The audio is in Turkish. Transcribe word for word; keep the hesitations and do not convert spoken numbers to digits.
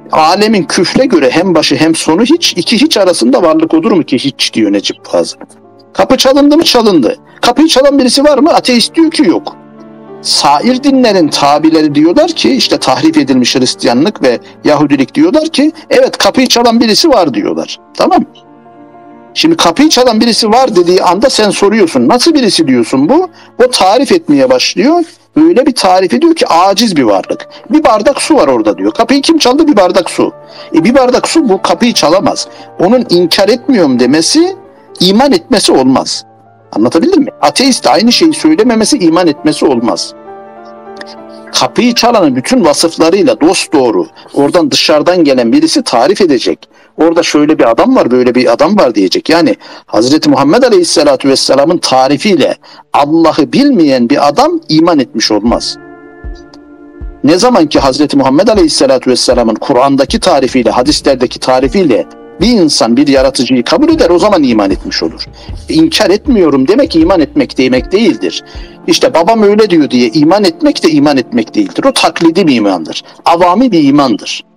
Alemin küfre göre hem başı hem sonu hiç, iki hiç arasında varlık olur mu ki hiç diyor Necip Fazıl. Kapı çalındı mı? Çalındı. Kapıyı çalan birisi var mı? Ateist diyor ki yok. Sair dinlerin tabileri diyorlar ki, işte tahrif edilmiş Hristiyanlık ve Yahudilik diyorlar ki evet kapıyı çalan birisi var diyorlar. Tamam. Şimdi kapıyı çalan birisi var dediği anda sen soruyorsun. Nasıl birisi diyorsun bu? O tarif etmeye başlıyor. Öyle bir tarif ediyor ki aciz bir varlık. Bir bardak su var orada diyor. Kapıyı kim çaldı? Bir bardak su. E bir bardak su bu kapıyı çalamaz. Onun inkar etmiyorum demesi iman etmesi olmaz. Anlatabildim mi? Ateist aynı şeyi söylememesi iman etmesi olmaz. Kapıyı çalanın bütün vasıflarıyla dosdoğru oradan dışarıdan gelen birisi tarif edecek. Orada şöyle bir adam var, böyle bir adam var diyecek. Yani Hazreti Muhammed Aleyhisselatü Vesselam'ın tarifiyle Allah'ı bilmeyen bir adam iman etmiş olmaz. Ne zaman ki Hazreti Muhammed Aleyhisselatü Vesselam'ın Kur'an'daki tarifiyle, hadislerdeki tarifiyle bir insan bir yaratıcıyı kabul eder, o zaman iman etmiş olur. İnkar etmiyorum demek iman etmek demek değildir. İşte babam öyle diyor diye iman etmek de iman etmek değildir. O taklidi bir imandır. Avami bir imandır.